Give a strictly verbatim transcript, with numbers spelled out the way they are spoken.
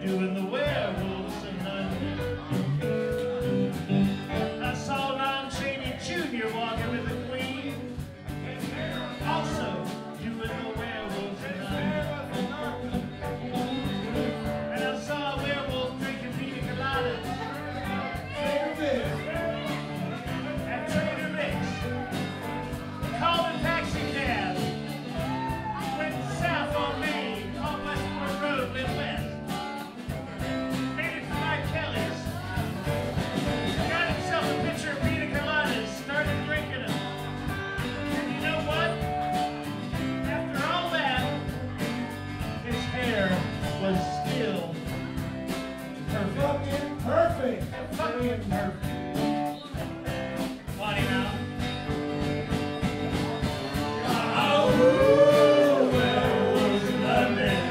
doing the Werewolves of London. I saw Lon Chaney Junior walking with the Queen, also doing the Werewolves of London. And I saw a werewolf drinking pina coladas at Trader Vic's, calling taxi cabs, went south on Main, on Westport Road, went west. Made it to Mike Kelly's, got himself a pitcher of pina coladas, started drinking them. And you know what? After all that, his hair was still perfect. Fucking perfect. Fucking perfect. Why now? Oh, Werewolves of London.